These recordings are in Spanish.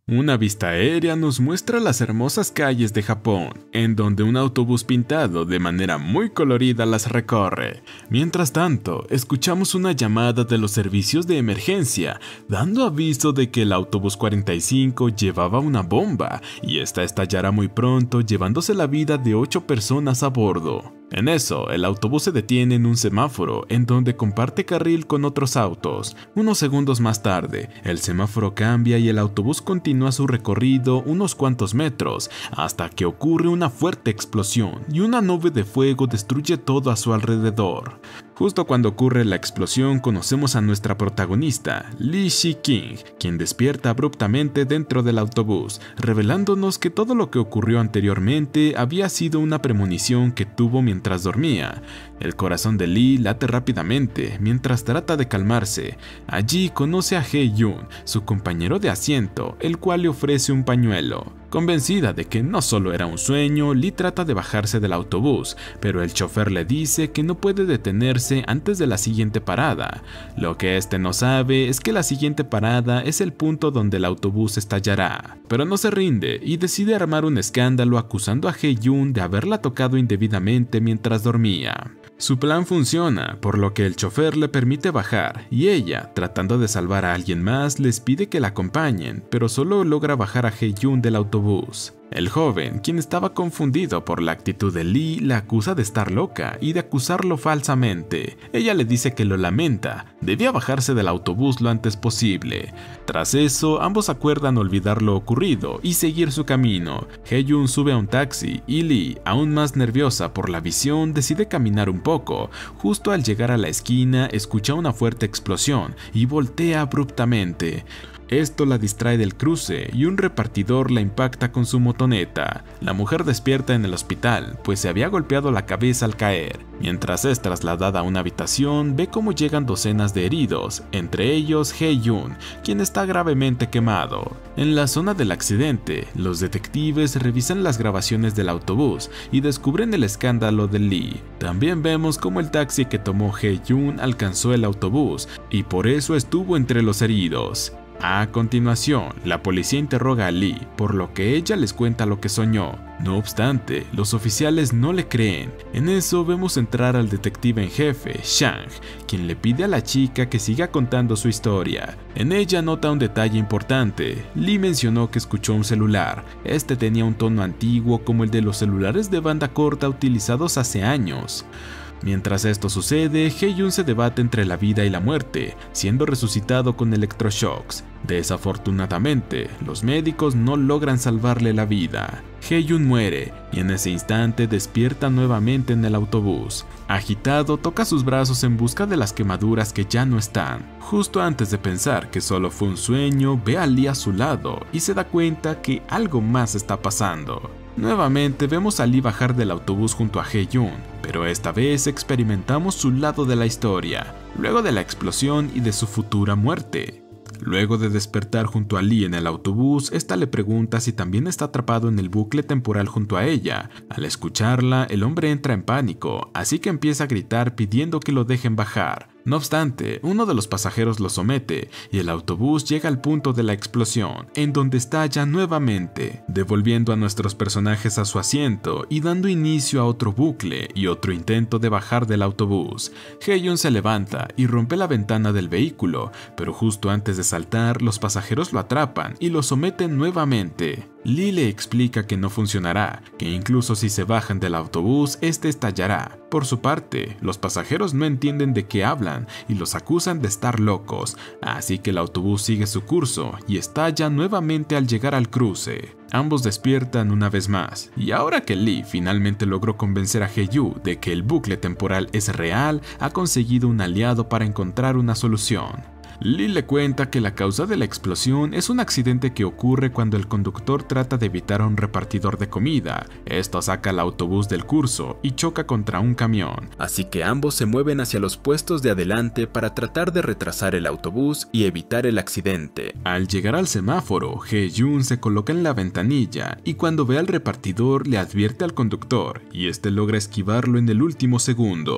Una vista aérea nos muestra las hermosas calles de Japón, en donde un autobús pintado de manera muy colorida las recorre. Mientras tanto, escuchamos una llamada de los servicios de emergencia, dando aviso de que el autobús 45 llevaba una bomba y esta estallará muy pronto, llevándose la vida de 8 personas a bordo. En eso, el autobús se detiene en un semáforo en donde comparte carril con otros autos. Unos segundos más tarde, el semáforo cambia y el autobús continúa su recorrido unos cuantos metros, hasta que ocurre una fuerte explosión y una nube de fuego destruye todo a su alrededor. Justo cuando ocurre la explosión conocemos a nuestra protagonista, Lee Shi-king, quien despierta abruptamente dentro del autobús, revelándonos que todo lo que ocurrió anteriormente había sido una premonición que tuvo mientras dormía. El corazón de Lee late rápidamente mientras trata de calmarse. Allí conoce a Hye-jun, su compañero de asiento, el cual le ofrece un pañuelo. Convencida de que no solo era un sueño, Lee trata de bajarse del autobús, pero el chofer le dice que no puede detenerse antes de la siguiente parada. Lo que este no sabe es que la siguiente parada es el punto donde el autobús estallará. Pero no se rinde y decide armar un escándalo acusando a Hye-jun de haberla tocado indebidamente mientras dormía. Su plan funciona, por lo que el chofer le permite bajar y ella, tratando de salvar a alguien más, les pide que la acompañen, pero solo logra bajar a Hye-jun del autobús. El joven, quien estaba confundido por la actitud de Lee, la acusa de estar loca y de acusarlo falsamente. Ella le dice que lo lamenta, debía bajarse del autobús lo antes posible. Tras eso, ambos acuerdan olvidar lo ocurrido y seguir su camino. Hye-jun sube a un taxi y Lee, aún más nerviosa por la visión, decide caminar un poco. Justo al llegar a la esquina, escucha una fuerte explosión y voltea abruptamente. Esto la distrae del cruce y un repartidor la impacta con su motoneta. La mujer despierta en el hospital, pues se había golpeado la cabeza al caer. Mientras es trasladada a una habitación, ve cómo llegan docenas de heridos, entre ellos Hye-jun, quien está gravemente quemado. En la zona del accidente, los detectives revisan las grabaciones del autobús y descubren el escándalo de Lee. También vemos cómo el taxi que tomó Hye-jun alcanzó el autobús y por eso estuvo entre los heridos. A continuación, la policía interroga a Lee, por lo que ella les cuenta lo que soñó. No obstante, los oficiales no le creen. En eso vemos entrar al detective en jefe, Shang, quien le pide a la chica que siga contando su historia. En ella nota un detalle importante. Lee mencionó que escuchó un celular. Este tenía un tono antiguo como el de los celulares de banda corta utilizados hace años. Mientras esto sucede, Hye-jun se debate entre la vida y la muerte, siendo resucitado con electroshocks. Desafortunadamente, los médicos no logran salvarle la vida. Hye-jun muere y en ese instante despierta nuevamente en el autobús. Agitado, toca sus brazos en busca de las quemaduras que ya no están. Justo antes de pensar que solo fue un sueño, ve a Lee a su lado y se da cuenta que algo más está pasando. Nuevamente vemos a Lee bajar del autobús junto a Hye-jun, pero esta vez experimentamos su lado de la historia, luego de la explosión y de su futura muerte. Luego de despertar junto a Lee en el autobús, esta le pregunta si también está atrapado en el bucle temporal junto a ella. Al escucharla, el hombre entra en pánico, así que empieza a gritar pidiendo que lo dejen bajar. No obstante, uno de los pasajeros lo somete y el autobús llega al punto de la explosión, en donde estalla nuevamente, devolviendo a nuestros personajes a su asiento y dando inicio a otro bucle y otro intento de bajar del autobús. Hye-jun se levanta y rompe la ventana del vehículo, pero justo antes de saltar, los pasajeros lo atrapan y lo someten nuevamente. Lee le explica que no funcionará, que incluso si se bajan del autobús, este estallará. Por su parte, los pasajeros no entienden de qué hablan y los acusan de estar locos, así que el autobús sigue su curso y estalla nuevamente al llegar al cruce. Ambos despiertan una vez más, y ahora que Lee finalmente logró convencer a Hye-jun de que el bucle temporal es real, ha conseguido un aliado para encontrar una solución. Lee le cuenta que la causa de la explosión es un accidente que ocurre cuando el conductor trata de evitar a un repartidor de comida. Esto saca al autobús del curso y choca contra un camión. Así que ambos se mueven hacia los puestos de adelante para tratar de retrasar el autobús y evitar el accidente. Al llegar al semáforo, Hye-jun se coloca en la ventanilla y cuando ve al repartidor le advierte al conductor y este logra esquivarlo en el último segundo.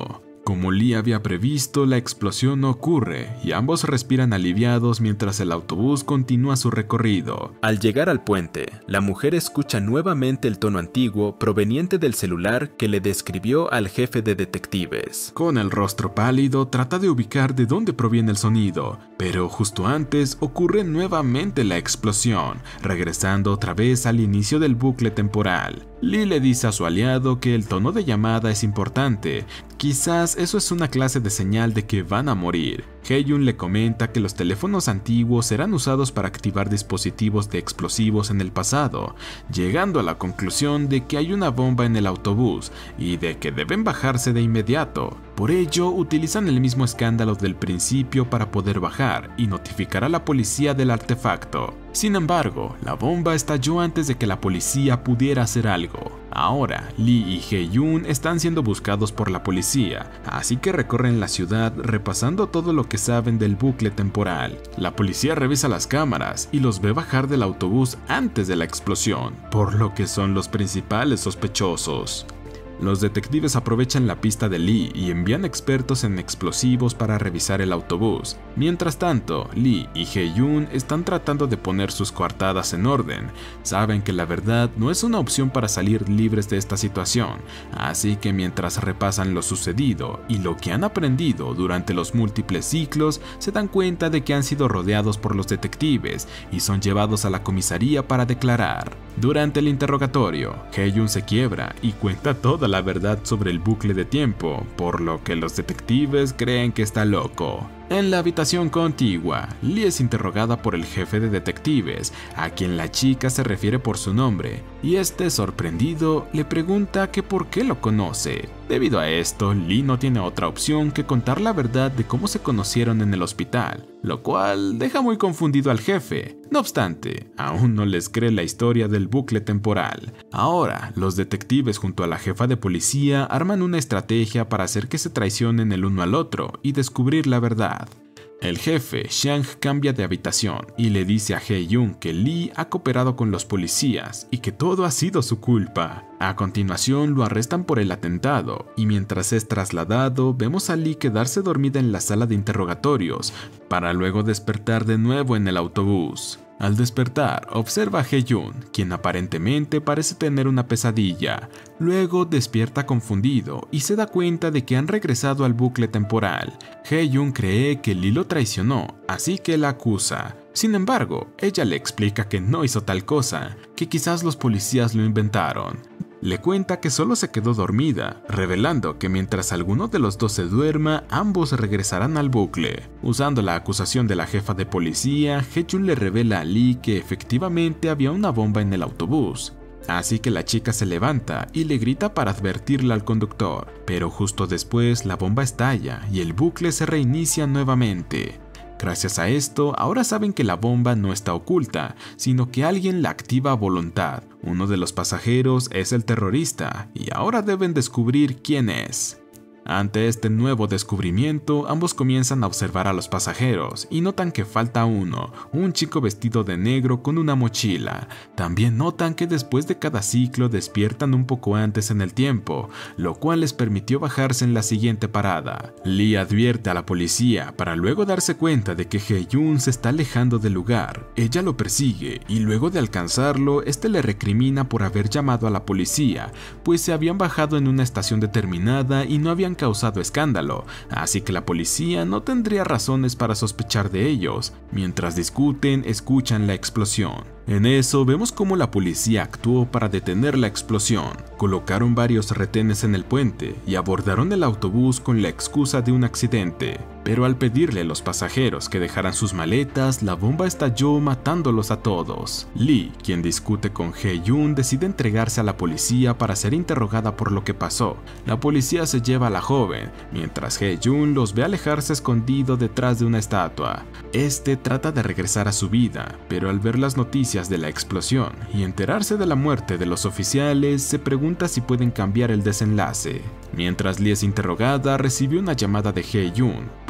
Como Lee había previsto, la explosión no ocurre y ambos respiran aliviados mientras el autobús continúa su recorrido. Al llegar al puente, la mujer escucha nuevamente el tono antiguo proveniente del celular que le describió al jefe de detectives. Con el rostro pálido, trata de ubicar de dónde proviene el sonido, pero justo antes ocurre nuevamente la explosión, regresando otra vez al inicio del bucle temporal. Lee le dice a su aliado que el tono de llamada es importante, quizás eso es una clase de señal de que van a morir. Hye-jun le comenta que los teléfonos antiguos eran usados para activar dispositivos de explosivos en el pasado, llegando a la conclusión de que hay una bomba en el autobús y de que deben bajarse de inmediato. Por ello, utilizan el mismo escándalo del principio para poder bajar y notificar a la policía del artefacto. Sin embargo, la bomba estalló antes de que la policía pudiera hacer algo. Ahora, Lee y Hye-jun están siendo buscados por la policía, así que recorren la ciudad repasando todo lo que saben del bucle temporal. La policía revisa las cámaras y los ve bajar del autobús antes de la explosión, por lo que son los principales sospechosos. Los detectives aprovechan la pista de Lee y envían expertos en explosivos para revisar el autobús. Mientras tanto, Lee y Hye-jun están tratando de poner sus coartadas en orden. Saben que la verdad no es una opción para salir libres de esta situación, así que mientras repasan lo sucedido y lo que han aprendido durante los múltiples ciclos, se dan cuenta de que han sido rodeados por los detectives y son llevados a la comisaría para declarar. Durante el interrogatorio, Hye-jun se quiebra y cuenta toda la verdad sobre el bucle de tiempo, por lo que los detectives creen que está loco. En la habitación contigua, Lee es interrogada por el jefe de detectives, a quien la chica se refiere por su nombre, y este, sorprendido, le pregunta que por qué lo conoce. Debido a esto, Lee no tiene otra opción que contar la verdad de cómo se conocieron en el hospital, lo cual deja muy confundido al jefe. No obstante, aún no les cree la historia del bucle temporal. Ahora, los detectives junto a la jefa de policía arman una estrategia para hacer que se traicionen el uno al otro y descubrir la verdad. El jefe, Shang, cambia de habitación y le dice a Hye-jun que Lee ha cooperado con los policías y que todo ha sido su culpa. A continuación lo arrestan por el atentado y mientras es trasladado vemos a Lee quedarse dormida en la sala de interrogatorios para luego despertar de nuevo en el autobús. Al despertar, observa a Hye-jun, quien aparentemente parece tener una pesadilla. Luego despierta confundido y se da cuenta de que han regresado al bucle temporal. Hye-jun cree que Lee lo traicionó, así que la acusa. Sin embargo, ella le explica que no hizo tal cosa, que quizás los policías lo inventaron. Le cuenta que solo se quedó dormida, revelando que mientras alguno de los dos se duerma, ambos regresarán al bucle. Usando la acusación de la jefa de policía, Hye-jun le revela a Lee que efectivamente había una bomba en el autobús. Así que la chica se levanta y le grita para advertirle al conductor, pero justo después la bomba estalla y el bucle se reinicia nuevamente. Gracias a esto, ahora saben que la bomba no está oculta, sino que alguien la activa a voluntad. Uno de los pasajeros es el terrorista, y ahora deben descubrir quién es. Ante este nuevo descubrimiento, ambos comienzan a observar a los pasajeros y notan que falta uno, un chico vestido de negro con una mochila. También notan que después de cada ciclo despiertan un poco antes en el tiempo, lo cual les permitió bajarse en la siguiente parada. Lee advierte a la policía para luego darse cuenta de que Hye-jun se está alejando del lugar. Ella lo persigue y luego de alcanzarlo, este le recrimina por haber llamado a la policía, pues se habían bajado en una estación determinada y no habían causado escándalo, así que la policía no tendría razones para sospechar de ellos. Mientras discuten, escuchan la explosión. En eso vemos cómo la policía actuó para detener la explosión. Colocaron varios retenes en el puente y abordaron el autobús con la excusa de un accidente. Pero al pedirle a los pasajeros que dejaran sus maletas, la bomba estalló matándolos a todos. Lee, quien discute con Hye-jun, decide entregarse a la policía para ser interrogada por lo que pasó. La policía se lleva a la joven, mientras Hye-jun los ve alejarse escondido detrás de una estatua. Este trata de regresar a su vida, pero al ver las noticias de la explosión y enterarse de la muerte de los oficiales, se pregunta si pueden cambiar el desenlace. Mientras Lee es interrogada, recibe una llamada de Hye-jun,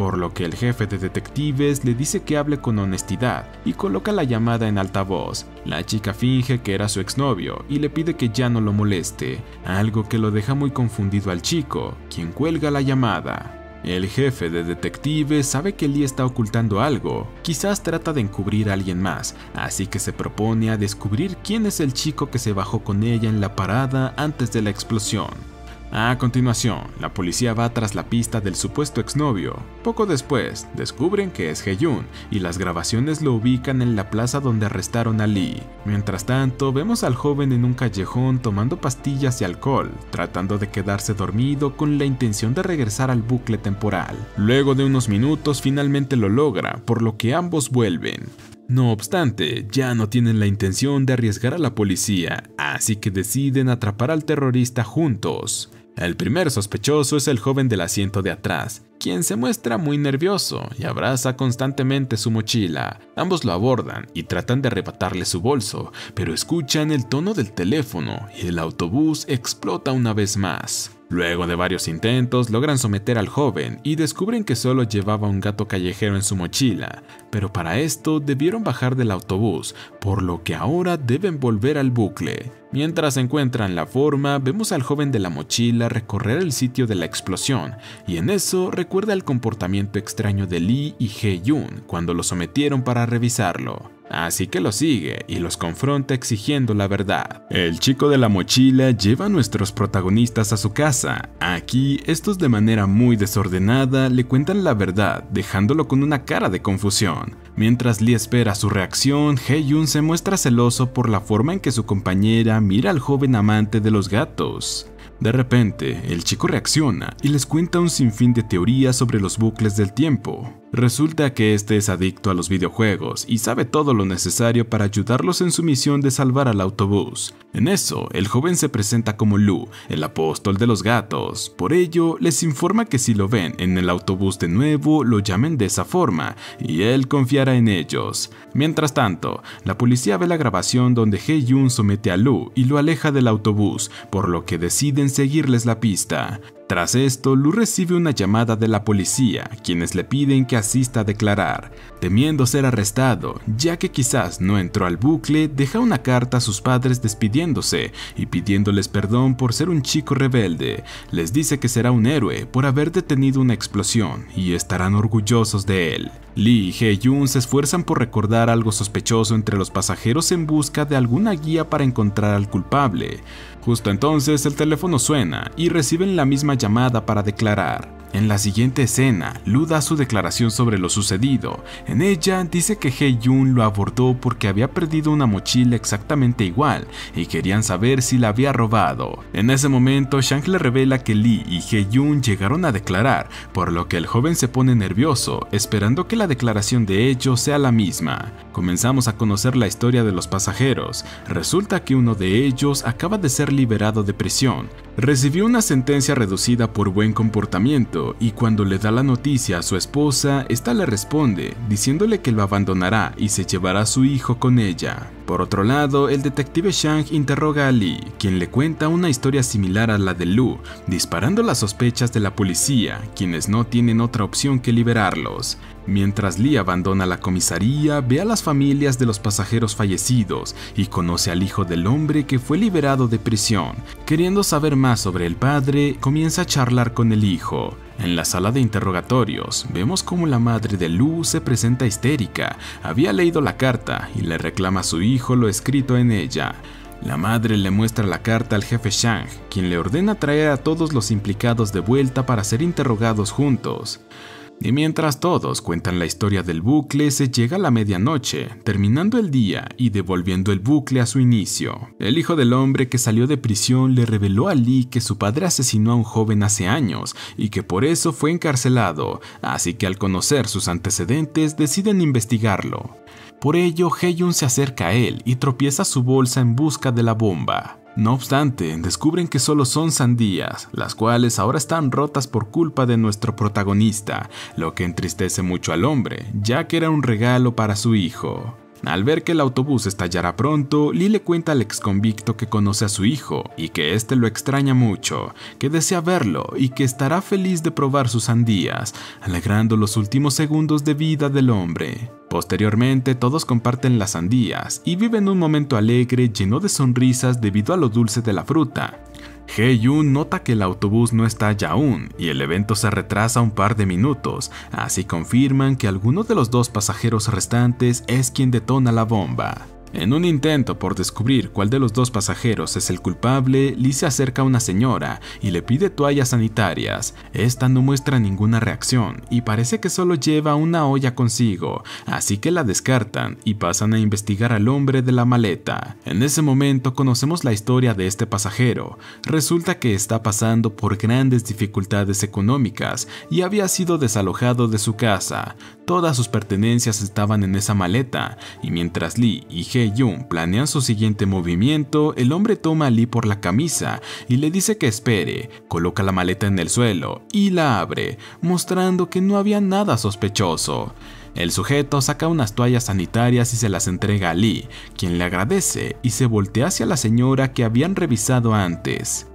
por lo que el jefe de detectives le dice que hable con honestidad y coloca la llamada en altavoz. La chica finge que era su exnovio y le pide que ya no lo moleste, algo que lo deja muy confundido al chico, quien cuelga la llamada. El jefe de detectives sabe que Lee está ocultando algo, quizás trata de encubrir a alguien más, así que se propone a descubrir quién es el chico que se bajó con ella en la parada antes de la explosión. A continuación, la policía va tras la pista del supuesto exnovio. Poco después, descubren que es Hye-jun y las grabaciones lo ubican en la plaza donde arrestaron a Lee. Mientras tanto, vemos al joven en un callejón tomando pastillas y alcohol, tratando de quedarse dormido con la intención de regresar al bucle temporal. Luego de unos minutos finalmente lo logra, por lo que ambos vuelven. No obstante, ya no tienen la intención de arriesgar a la policía, así que deciden atrapar al terrorista juntos. El primer sospechoso es el joven del asiento de atrás, quien se muestra muy nervioso y abraza constantemente su mochila. Ambos lo abordan y tratan de arrebatarle su bolso, pero escuchan el tono del teléfono y el autobús explota una vez más. Luego de varios intentos, logran someter al joven y descubren que solo llevaba un gato callejero en su mochila, pero para esto debieron bajar del autobús, por lo que ahora deben volver al bucle. Mientras encuentran la forma, vemos al joven de la mochila recorrer el sitio de la explosión, y en eso recuerda el comportamiento extraño de Lee y Hye-jun cuando lo sometieron para revisarlo. Así que lo sigue y los confronta exigiendo la verdad. El chico de la mochila lleva a nuestros protagonistas a su casa. Aquí, estos de manera muy desordenada le cuentan la verdad, dejándolo con una cara de confusión. Mientras Lee espera su reacción, Hye-jun se muestra celoso por la forma en que su compañera mira al joven amante de los gatos. De repente, el chico reacciona y les cuenta un sinfín de teorías sobre los bucles del tiempo. Resulta que este es adicto a los videojuegos y sabe todo lo necesario para ayudarlos en su misión de salvar al autobús. En eso, el joven se presenta como Lu, el apóstol de los gatos. Por ello, les informa que si lo ven en el autobús de nuevo, lo llamen de esa forma, y él confiará en ellos. Mientras tanto, la policía ve la grabación donde Hye-jun somete a Lu y lo aleja del autobús, por lo que deciden seguirles la pista. Tras esto, Lu recibe una llamada de la policía, quienes le piden que asista a declarar. Temiendo ser arrestado, ya que quizás no entró al bucle, deja una carta a sus padres despidiéndose y pidiéndoles perdón por ser un chico rebelde. Les dice que será un héroe por haber detenido una explosión y estarán orgullosos de él. Lee y Hye-jun se esfuerzan por recordar algo sospechoso entre los pasajeros en busca de alguna guía para encontrar al culpable. Justo entonces el teléfono suena y reciben la misma llamada para declarar. En la siguiente escena, Lu da su declaración sobre lo sucedido. En ella dice que Hye-jun lo abordó porque había perdido una mochila exactamente igual y querían saber si la había robado. En ese momento, Shang le revela que Lee y Hye-jun llegaron a declarar, por lo que el joven se pone nervioso, esperando que la declaración de ellos sea la misma. Comenzamos a conocer la historia de los pasajeros. Resulta que uno de ellos acaba de ser liberado de prisión. Recibió una sentencia reducida por buen comportamiento y cuando le da la noticia a su esposa, esta le responde diciéndole que lo abandonará y se llevará a su hijo con ella. Por otro lado, el detective Shang interroga a Lee, quien le cuenta una historia similar a la de Lu, disparando las sospechas de la policía, quienes no tienen otra opción que liberarlos. Mientras Lee abandona la comisaría, ve a las familias de los pasajeros fallecidos y conoce al hijo del hombre que fue liberado de prisión. Queriendo saber más sobre el padre, comienza a charlar con el hijo. En la sala de interrogatorios, vemos cómo la madre de Lu se presenta histérica. Había leído la carta y le reclama a su hijo lo escrito en ella. La madre le muestra la carta al jefe Shang, quien le ordena traer a todos los implicados de vuelta para ser interrogados juntos. Y mientras todos cuentan la historia del bucle, se llega a la medianoche, terminando el día y devolviendo el bucle a su inicio. El hijo del hombre que salió de prisión le reveló a Lee que su padre asesinó a un joven hace años y que por eso fue encarcelado, así que al conocer sus antecedentes deciden investigarlo. Por ello, Hye-jun se acerca a él y tropieza su bolsa en busca de la bomba. No obstante, descubren que solo son sandías, las cuales ahora están rotas por culpa de nuestro protagonista, lo que entristece mucho al hombre, ya que era un regalo para su hijo. Al ver que el autobús estallará pronto, Lee le cuenta al exconvicto que conoce a su hijo y que este lo extraña mucho, que desea verlo y que estará feliz de probar sus sandías, alegrando los últimos segundos de vida del hombre. Posteriormente, todos comparten las sandías y viven un momento alegre lleno de sonrisas debido a lo dulce de la fruta. Hye-jun nota que el autobús no estalla aún y el evento se retrasa un par de minutos, así confirman que alguno de los dos pasajeros restantes es quien detona la bomba. En un intento por descubrir cuál de los dos pasajeros es el culpable, Lee se acerca a una señora y le pide toallas sanitarias. Esta no muestra ninguna reacción y parece que solo lleva una olla consigo, así que la descartan y pasan a investigar al hombre de la maleta. En ese momento conocemos la historia de este pasajero. Resulta que está pasando por grandes dificultades económicas y había sido desalojado de su casa. Todas sus pertenencias estaban en esa maleta y mientras Lee y Hye-jun planean su siguiente movimiento, el hombre toma a Lee por la camisa y le dice que espere, coloca la maleta en el suelo y la abre, mostrando que no había nada sospechoso. El sujeto saca unas toallas sanitarias y se las entrega a Lee, quien le agradece y se voltea hacia la señora que habían revisado antes.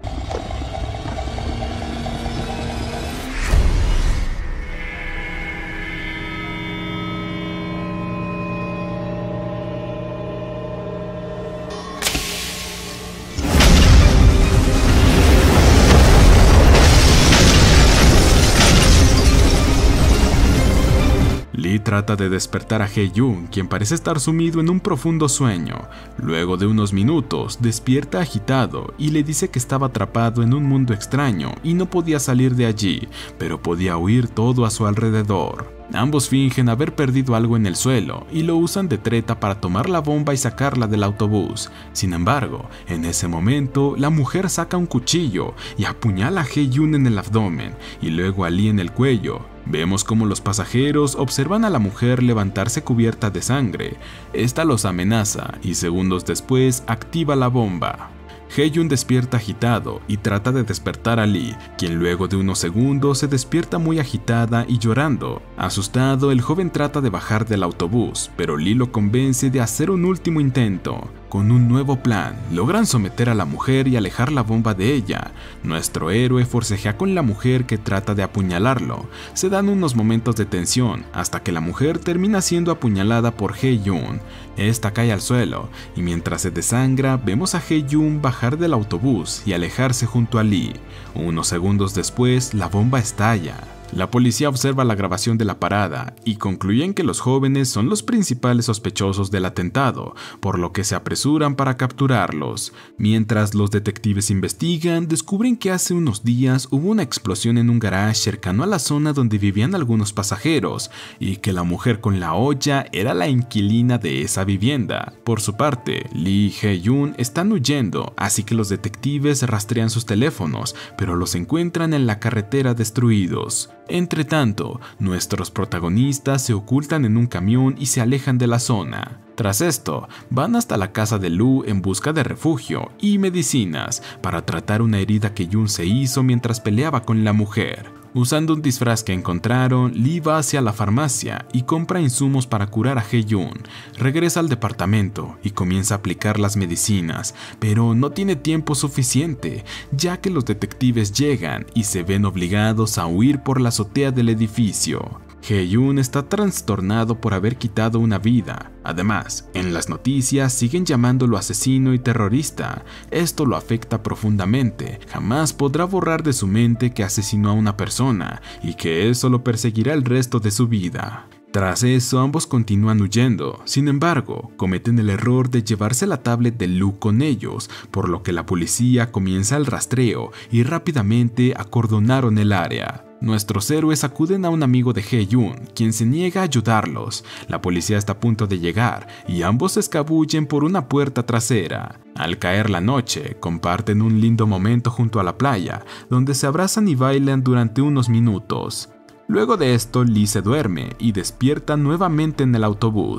Lee trata de despertar a Hye-jun, quien parece estar sumido en un profundo sueño. Luego de unos minutos, despierta agitado y le dice que estaba atrapado en un mundo extraño y no podía salir de allí, pero podía oír todo a su alrededor. Ambos fingen haber perdido algo en el suelo y lo usan de treta para tomar la bomba y sacarla del autobús. Sin embargo, en ese momento, la mujer saca un cuchillo y apuñala a Hye-jun en el abdomen y luego a Lee en el cuello. Vemos cómo los pasajeros observan a la mujer levantarse cubierta de sangre. Esta los amenaza y segundos después activa la bomba. Hye-jun despierta agitado y trata de despertar a Lee, quien luego de unos segundos se despierta muy agitada y llorando. Asustado, el joven trata de bajar del autobús, pero Lee lo convence de hacer un último intento. Con un nuevo plan, logran someter a la mujer y alejar la bomba de ella. Nuestro héroe forcejea con la mujer que trata de apuñalarlo. Se dan unos momentos de tensión hasta que la mujer termina siendo apuñalada por Hye-jun. Esta cae al suelo y mientras se desangra vemos a Hye-jun bajar del autobús y alejarse junto a Lee. Unos segundos después la bomba estalla. La policía observa la grabación de la parada y concluyen que los jóvenes son los principales sospechosos del atentado, por lo que se apresuran para capturarlos. Mientras los detectives investigan, descubren que hace unos días hubo una explosión en un garage cercano a la zona donde vivían algunos pasajeros y que la mujer con la olla era la inquilina de esa vivienda. Por su parte, Lee y Hye-jun están huyendo, así que los detectives rastrean sus teléfonos, pero los encuentran en la carretera destruidos. Entre tanto, nuestros protagonistas se ocultan en un camión y se alejan de la zona. Tras esto, van hasta la casa de Lu en busca de refugio y medicinas para tratar una herida que Jun se hizo mientras peleaba con la mujer. Usando un disfraz que encontraron, Lee va hacia la farmacia y compra insumos para curar a Hye-jun. Regresa al departamento y comienza a aplicar las medicinas, pero no tiene tiempo suficiente, ya que los detectives llegan y se ven obligados a huir por la azotea del edificio. Hye-jun está trastornado por haber quitado una vida. Además, en las noticias siguen llamándolo asesino y terrorista. Esto lo afecta profundamente. Jamás podrá borrar de su mente que asesinó a una persona y que eso lo perseguirá el resto de su vida. Tras eso, ambos continúan huyendo. Sin embargo, cometen el error de llevarse la tablet de Lu con ellos, por lo que la policía comienza el rastreo y rápidamente acordonaron el área. Nuestros héroes acuden a un amigo de Hye-jun, quien se niega a ayudarlos. La policía está a punto de llegar y ambos se escabullen por una puerta trasera. Al caer la noche, comparten un lindo momento junto a la playa, donde se abrazan y bailan durante unos minutos. Luego de esto, Lee se duerme y despierta nuevamente en el autobús.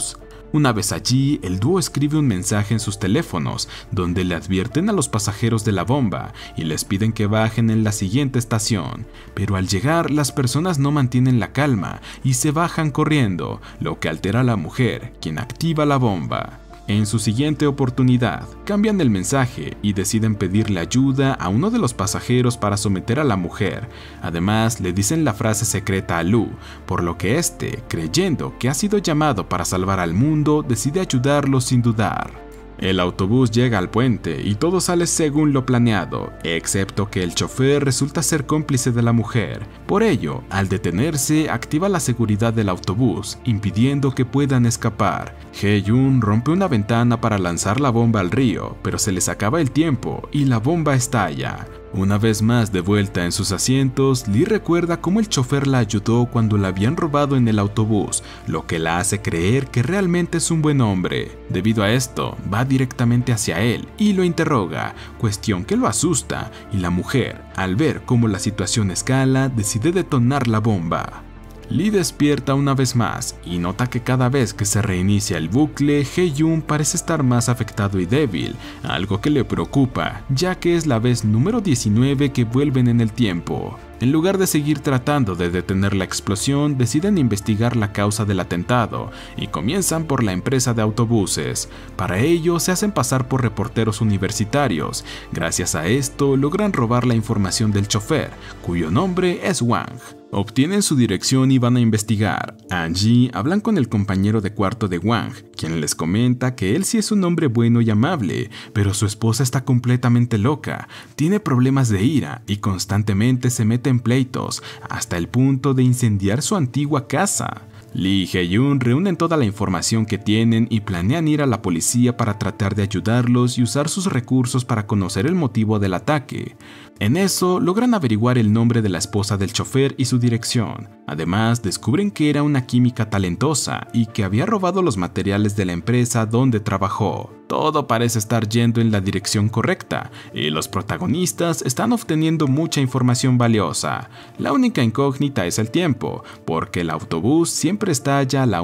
Una vez allí, el dúo escribe un mensaje en sus teléfonos donde le advierten a los pasajeros de la bomba y les piden que bajen en la siguiente estación, pero al llegar las personas no mantienen la calma y se bajan corriendo, lo que altera a la mujer, quien activa la bomba. En su siguiente oportunidad, cambian el mensaje y deciden pedirle ayuda a uno de los pasajeros para someter a la mujer. Además, le dicen la frase secreta a Lu, por lo que este, creyendo que ha sido llamado para salvar al mundo, decide ayudarlo sin dudar. El autobús llega al puente y todo sale según lo planeado, excepto que el chofer resulta ser cómplice de la mujer. Por ello, al detenerse, activa la seguridad del autobús, impidiendo que puedan escapar. Hye-jun rompe una ventana para lanzar la bomba al río, pero se les acaba el tiempo y la bomba estalla. Una vez más de vuelta en sus asientos, Lee recuerda cómo el chofer la ayudó cuando la habían robado en el autobús, lo que la hace creer que realmente es un buen hombre. Debido a esto, va directamente hacia él y lo interroga, cuestión que lo asusta, y la mujer, al ver cómo la situación escala, decide detonar la bomba. Lee despierta una vez más y nota que cada vez que se reinicia el bucle, Hye-jun parece estar más afectado y débil, algo que le preocupa, ya que es la vez número 19 que vuelven en el tiempo. En lugar de seguir tratando de detener la explosión, deciden investigar la causa del atentado y comienzan por la empresa de autobuses. Para ello, se hacen pasar por reporteros universitarios. Gracias a esto, logran robar la información del chofer, cuyo nombre es Wang. Obtienen su dirección y van a investigar. Allí hablan con el compañero de cuarto de Wang, quien les comenta que él sí es un hombre bueno y amable, pero su esposa está completamente loca, tiene problemas de ira y constantemente se mete en pleitos, hasta el punto de incendiar su antigua casa. Lee y Hye-jun reúnen toda la información que tienen y planean ir a la policía para tratar de ayudarlos y usar sus recursos para conocer el motivo del ataque. En eso, logran averiguar el nombre de la esposa del chofer y su dirección. Además, descubren que era una química talentosa y que había robado los materiales de la empresa donde trabajó. Todo parece estar yendo en la dirección correcta y los protagonistas están obteniendo mucha información valiosa. La única incógnita es el tiempo, porque el autobús siempre estalla a la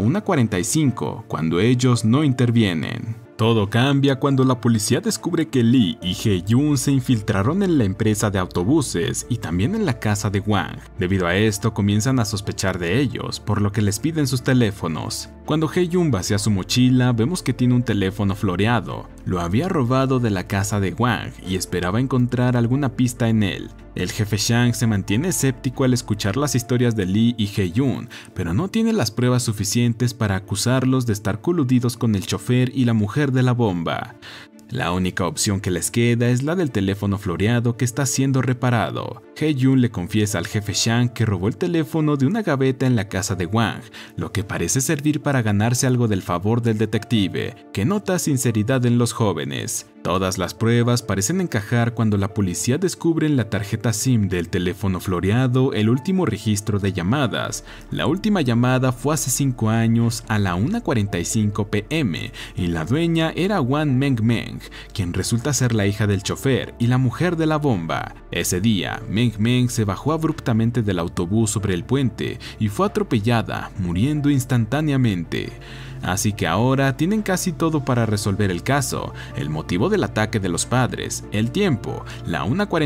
1:45 cuando ellos no intervienen. Todo cambia cuando la policía descubre que Lee y Hye-jun se infiltraron en la empresa de autobuses y también en la casa de Wang. Debido a esto comienzan a sospechar de ellos, por lo que les piden sus teléfonos. Cuando Hye-jun vacía su mochila, vemos que tiene un teléfono floreado. Lo había robado de la casa de Wang y esperaba encontrar alguna pista en él. El jefe Shang se mantiene escéptico al escuchar las historias de Lee y Hye-jun, pero no tiene las pruebas suficientes para acusarlos de estar coludidos con el chofer y la mujer de la bomba. La única opción que les queda es la del teléfono floreado que está siendo reparado. Hye-jun le confiesa al jefe Shang que robó el teléfono de una gaveta en la casa de Wang, lo que parece servir para ganarse algo del favor del detective, que nota sinceridad en los jóvenes. Todas las pruebas parecen encajar cuando la policía descubre en la tarjeta SIM del teléfono floreado el último registro de llamadas. La última llamada fue hace 5 años a la 1:45 p.m. y la dueña era Wan Meng-meng, quien resulta ser la hija del chofer y la mujer de la bomba. Ese día, Meng-meng se bajó abruptamente del autobús sobre el puente y fue atropellada, muriendo instantáneamente. Así que ahora tienen casi todo para resolver el caso: el motivo del ataque de los padres, el tiempo, la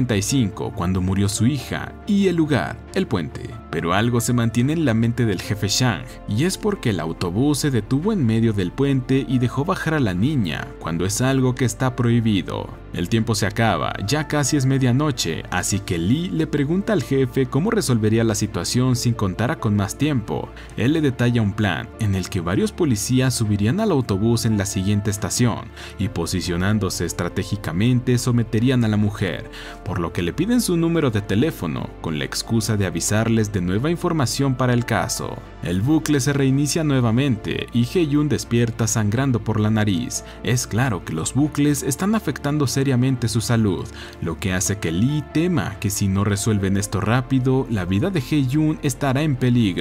1:45 cuando murió su hija y el lugar, el puente. Pero algo se mantiene en la mente del jefe Shang, y es porque el autobús se detuvo en medio del puente y dejó bajar a la niña, cuando es algo que está prohibido. El tiempo se acaba, ya casi es medianoche, así que Lee le pregunta al jefe cómo resolvería la situación sin contar con más tiempo. Él le detalla un plan en el que varios policías subirían al autobús en la siguiente estación y, posicionándose estratégicamente, someterían a la mujer, por lo que le piden su número de teléfono con la excusa de avisarles de nueva información para el caso. El bucle se reinicia nuevamente y Hye-jun despierta sangrando por la nariz. Es claro que los bucles están afectando seriamente su salud, lo que hace que Lee tema que si no resuelven esto rápido, la vida de Hye-jun estará en peligro.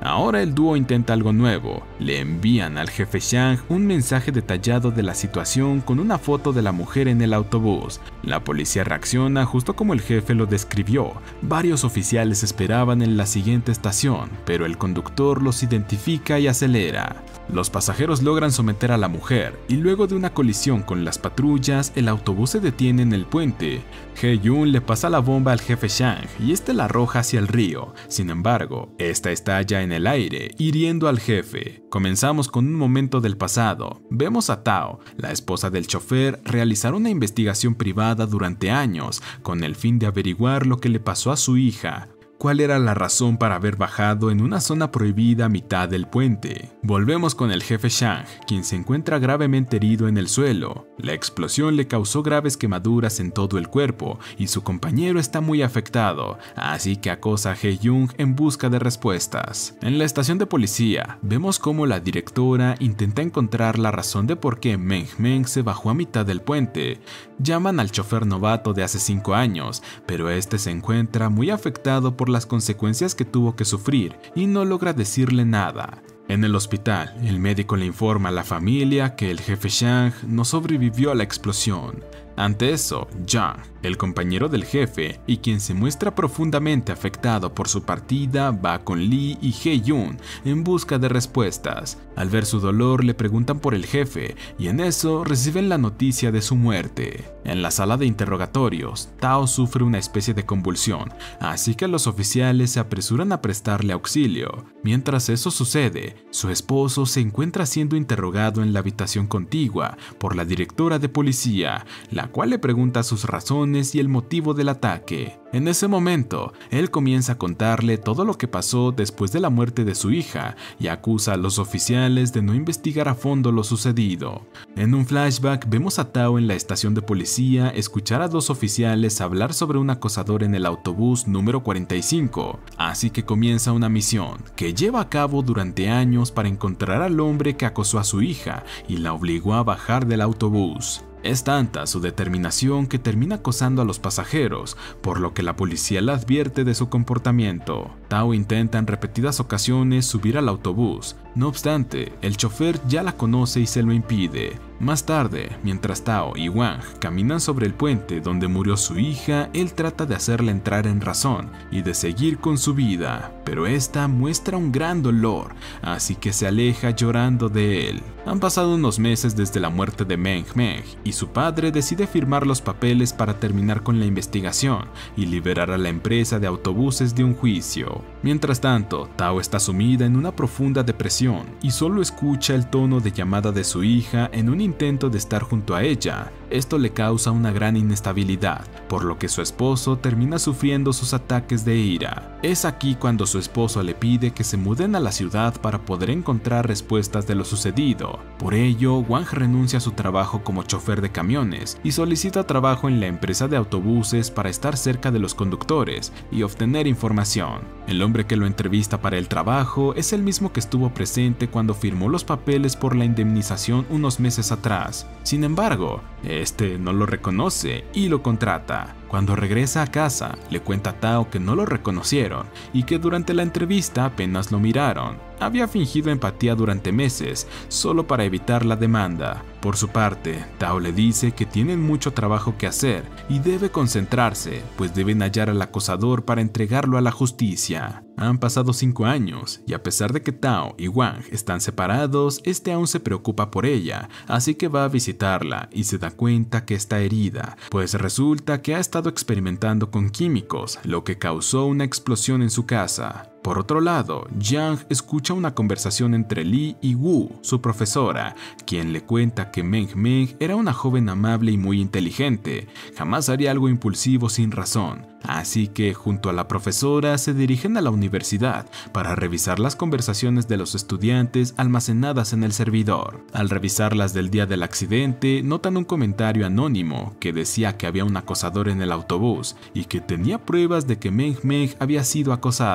Ahora el dúo intenta algo nuevo. Le envían al jefe Chang un mensaje detallado de la situación con una foto de la mujer en el autobús. La policía reacciona justo como el jefe lo describió. Varios oficiales esperaban en la siguiente estación, pero el conductor los identifica y acelera. Los pasajeros logran someter a la mujer y luego de una colisión con las patrullas, el autobús se detiene en el puente. Hye-jun le pasa la bomba al jefe Chang y este la arroja hacia el río. Sin embargo, esta estalla en el aire, hiriendo al jefe. Comenzamos con un momento del pasado. Vemos a Tao, la esposa del chofer, realizar una investigación privada durante años con el fin de averiguar lo que le pasó a su hija. ¿Cuál era la razón para haber bajado en una zona prohibida a mitad del puente? Volvemos con el jefe Chang, quien se encuentra gravemente herido en el suelo. La explosión le causó graves quemaduras en todo el cuerpo y su compañero está muy afectado, así que acosa a Hye-jun en busca de respuestas. En la estación de policía, vemos cómo la directora intenta encontrar la razón de por qué Meng se bajó a mitad del puente. Llaman al chofer novato de hace 5 años, pero este se encuentra muy afectado por las consecuencias que tuvo que sufrir y no logra decirle nada. En el hospital, el médico le informa a la familia que el jefe Chang no sobrevivió a la explosión. Ante eso, Jang, el compañero del jefe y quien se muestra profundamente afectado por su partida, va con Lee y Hye-jun en busca de respuestas. Al ver su dolor le preguntan por el jefe y en eso reciben la noticia de su muerte. En la sala de interrogatorios, Tao sufre una especie de convulsión, así que los oficiales se apresuran a prestarle auxilio. Mientras eso sucede, su esposo se encuentra siendo interrogado en la habitación contigua por la directora de policía, la cual le pregunta sus razones y el motivo del ataque. En ese momento, él comienza a contarle todo lo que pasó después de la muerte de su hija y acusa a los oficiales de no investigar a fondo lo sucedido. En un flashback vemos a Tao en la estación de policía escuchar a 2 oficiales hablar sobre un acosador en el autobús número 45, así que comienza una misión que lleva a cabo durante años para encontrar al hombre que acosó a su hija y la obligó a bajar del autobús. Es tanta su determinación que termina acosando a los pasajeros, por lo que la policía le advierte de su comportamiento. Tao intenta en repetidas ocasiones subir al autobús, no obstante, el chofer ya la conoce y se lo impide. Más tarde, mientras Tao y Wang caminan sobre el puente donde murió su hija, él trata de hacerla entrar en razón y de seguir con su vida, pero esta muestra un gran dolor, así que se aleja llorando de él. Han pasado unos meses desde la muerte de Meng y su padre decide firmar los papeles para terminar con la investigación y liberar a la empresa de autobuses de un juicio. Mientras tanto, Tao está sumida en una profunda depresión y solo escucha el tono de llamada de su hija en un intento de estar junto a ella. Esto le causa una gran inestabilidad, por lo que su esposo termina sufriendo sus ataques de ira. Es aquí cuando su esposo le pide que se muden a la ciudad para poder encontrar respuestas de lo sucedido. Por ello, Wang renuncia a su trabajo como chofer de camiones y solicita trabajo en la empresa de autobuses para estar cerca de los conductores y obtener información. El hombre que lo entrevista para el trabajo es el mismo que estuvo presente cuando firmó los papeles por la indemnización unos meses atrás. Sin embargo, este no lo reconoce y lo contrata. Cuando regresa a casa, le cuenta a Tao que no lo reconocieron y que durante la entrevista apenas lo miraron. Había fingido empatía durante meses, solo para evitar la demanda. Por su parte, Tao le dice que tienen mucho trabajo que hacer y debe concentrarse, pues deben hallar al acosador para entregarlo a la justicia. Han pasado 5 años, y a pesar de que Tao y Wang están separados, este aún se preocupa por ella, así que va a visitarla y se da cuenta que está herida, pues resulta que ha estado experimentando con químicos, lo que causó una explosión en su casa. Por otro lado, Yang escucha una conversación entre Lee y Wu, su profesora, quien le cuenta que Meng era una joven amable y muy inteligente, jamás haría algo impulsivo sin razón. Así que junto a la profesora se dirigen a la universidad para revisar las conversaciones de los estudiantes almacenadas en el servidor. Al revisarlas del día del accidente, notan un comentario anónimo que decía que había un acosador en el autobús y que tenía pruebas de que Meng había sido acosada.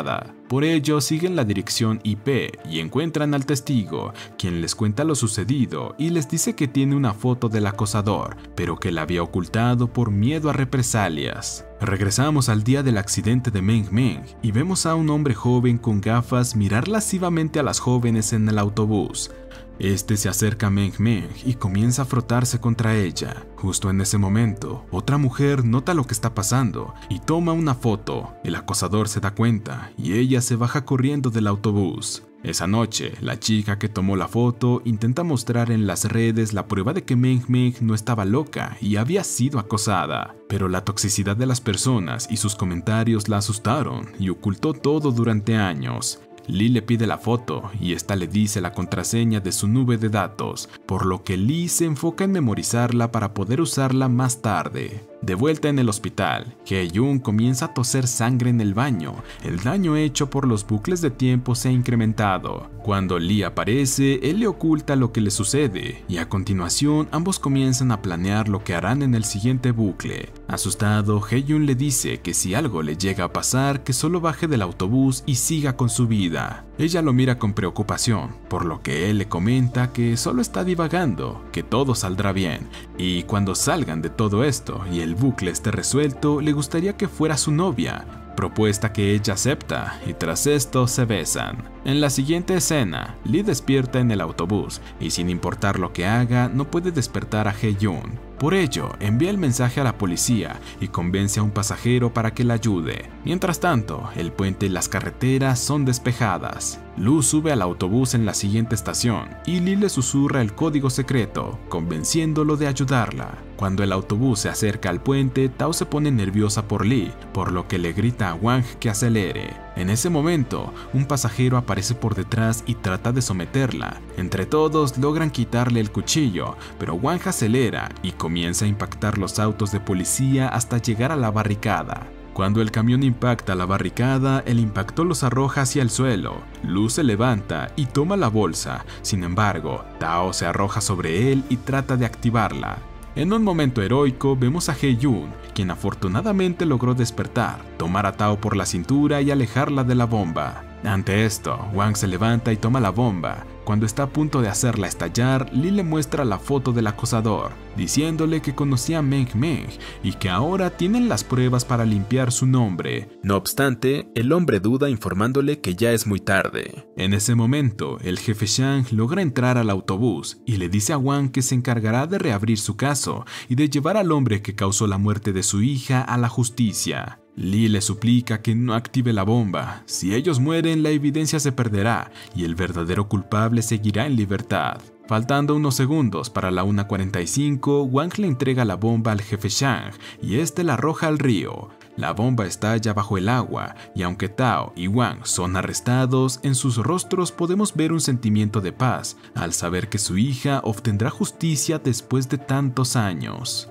Por ello siguen la dirección IP y encuentran al testigo, quien les cuenta lo sucedido y les dice que tiene una foto del acosador, pero que la había ocultado por miedo a represalias. Regresamos al día del accidente de Meng Meng y vemos a un hombre joven con gafas mirar lascivamente a las jóvenes en el autobús. Este se acerca a Meng Meng y comienza a frotarse contra ella. Justo en ese momento, otra mujer nota lo que está pasando y toma una foto. El acosador se da cuenta y ella se baja corriendo del autobús. Esa noche, la chica que tomó la foto intenta mostrar en las redes la prueba de que Meng Meng no estaba loca y había sido acosada. Pero la toxicidad de las personas y sus comentarios la asustaron y ocultó todo durante años. Lee le pide la foto y esta le dice la contraseña de su nube de datos, por lo que Lee se enfoca en memorizarla para poder usarla más tarde. De vuelta en el hospital, Hye-jun comienza a toser sangre en el baño. El daño hecho por los bucles de tiempo se ha incrementado. Cuando Lee aparece, él le oculta lo que le sucede, y a continuación ambos comienzan a planear lo que harán en el siguiente bucle. Asustado, Hye-jun le dice que si algo le llega a pasar, que solo baje del autobús y siga con su vida. Ella lo mira con preocupación, por lo que él le comenta que solo está divagando, que todo saldrá bien, y cuando salgan de todo esto y el bucle esté resuelto, le gustaría que fuera su novia, propuesta que ella acepta, y tras esto se besan. En la siguiente escena, Lee despierta en el autobús y sin importar lo que haga, no puede despertar a Hye-jun. Por ello, envía el mensaje a la policía y convence a un pasajero para que la ayude. Mientras tanto, el puente y las carreteras son despejadas. Lu sube al autobús en la siguiente estación y Lee le susurra el código secreto, convenciéndolo de ayudarla. Cuando el autobús se acerca al puente, Tao se pone nerviosa por Lee, por lo que le grita a Wang que acelere. En ese momento, un pasajero aparece por detrás y trata de someterla. Entre todos logran quitarle el cuchillo, pero Wang acelera y comienza a impactar los autos de policía hasta llegar a la barricada. Cuando el camión impacta la barricada, el impacto los arroja hacia el suelo. Lu se levanta y toma la bolsa. Sin embargo, Tao se arroja sobre él y trata de activarla. En un momento heroico vemos a Hye-jun, quien afortunadamente logró despertar, tomar a Tao por la cintura y alejarla de la bomba. Ante esto, Wang se levanta y toma la bomba. Cuando está a punto de hacerla estallar, Lee le muestra la foto del acosador, diciéndole que conocía a Meng Meng y que ahora tienen las pruebas para limpiar su nombre. No obstante, el hombre duda informándole que ya es muy tarde. En ese momento, el jefe Shang logra entrar al autobús y le dice a Wang que se encargará de reabrir su caso y de llevar al hombre que causó la muerte de su hija a la justicia. Lee le suplica que no active la bomba. Si ellos mueren, la evidencia se perderá y el verdadero culpable seguirá en libertad. Faltando unos segundos para la 1:45, Wang le entrega la bomba al jefe Shang y este la arroja al río. La bomba estalla bajo el agua y aunque Tao y Wang son arrestados, en sus rostros podemos ver un sentimiento de paz al saber que su hija obtendrá justicia después de tantos años.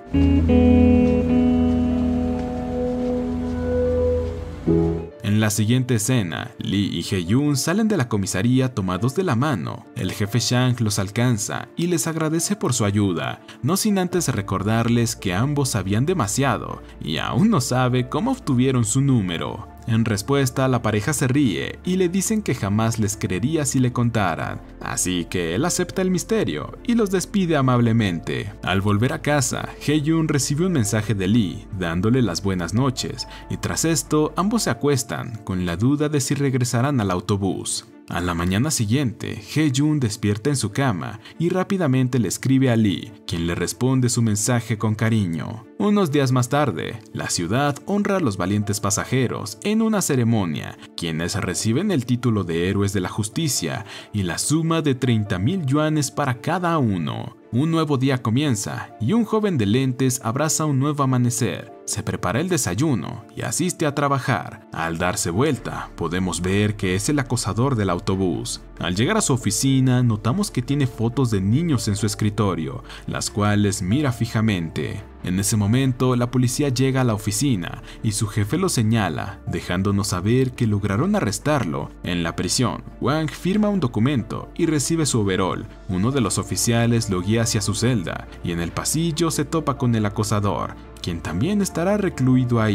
En la siguiente escena, Lee y Hye-jun salen de la comisaría tomados de la mano. El jefe Shang los alcanza y les agradece por su ayuda, no sin antes recordarles que ambos sabían demasiado y aún no sabe cómo obtuvieron su número. En respuesta, la pareja se ríe y le dicen que jamás les creería si le contaran, así que él acepta el misterio y los despide amablemente. Al volver a casa, Hye-jun recibe un mensaje de Lee dándole las buenas noches y tras esto ambos se acuestan con la duda de si regresarán al autobús. A la mañana siguiente, Hye-jun despierta en su cama y rápidamente le escribe a Lee, quien le responde su mensaje con cariño. Unos días más tarde, la ciudad honra a los valientes pasajeros en una ceremonia, quienes reciben el título de héroes de la justicia y la suma de 30,000 yuanes para cada uno. Un nuevo día comienza y un joven de lentes abraza un nuevo amanecer. Se prepara el desayuno y asiste a trabajar. Al darse vuelta, podemos ver que es el acosador del autobús. Al llegar a su oficina, notamos que tiene fotos de niños en su escritorio, las cuales mira fijamente. En ese momento, la policía llega a la oficina y su jefe lo señala, dejándonos saber que lograron arrestarlo. En la prisión, Wang firma un documento y recibe su overol. Uno de los oficiales lo guía hacia su celda y en el pasillo se topa con el acosador, quien también estará recluido ahí.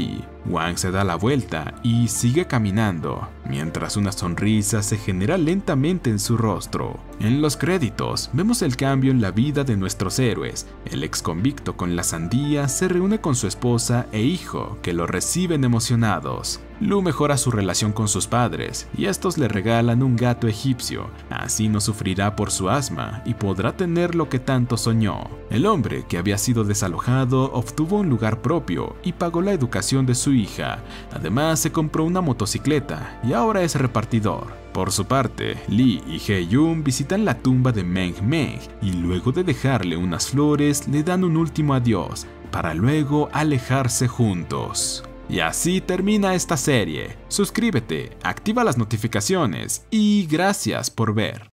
Wang se da la vuelta y sigue caminando, mientras una sonrisa se genera lentamente en su rostro. En los créditos, vemos el cambio en la vida de nuestros héroes. El ex convicto con la sandía se reúne con su esposa e hijo, que lo reciben emocionados. Lu mejora su relación con sus padres, y estos le regalan un gato egipcio. Así no sufrirá por su asma y podrá tener lo que tanto soñó. El hombre que había sido desalojado obtuvo un lugar propio y pagó la educación de su hija. Además, se compró una motocicleta y ahora es repartidor. Por su parte, Lee y Hye-jun visitan la tumba de Meng Meng y luego de dejarle unas flores le dan un último adiós, para luego alejarse juntos. Y así termina esta serie. Suscríbete, activa las notificaciones y gracias por ver.